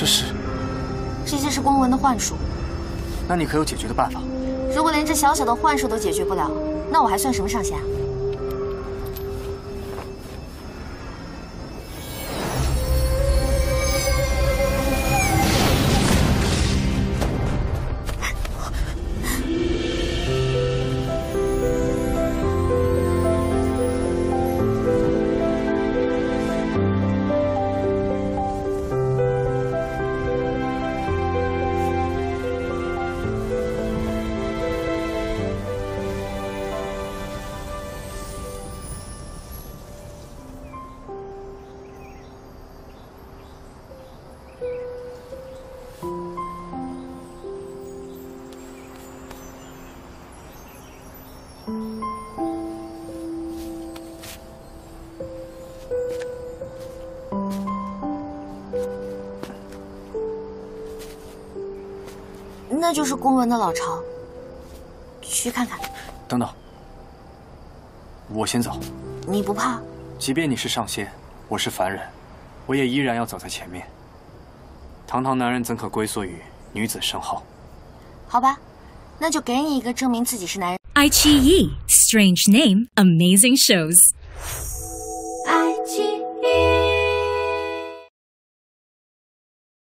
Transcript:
这些是公文的幻术。 那你可有解决的办法？ 如果连这小小的幻术都解决不了，那我还算什么上仙啊？那就是公文的老巢，去看看。 等等，我先走。 你不怕？ 即便你是上仙，我是凡人，我也依然要走在前面。堂堂男人怎可龟缩于女子身后？ 好吧，那就给你一个证明自己是男人。 iQIYI, strange name, amazing shows.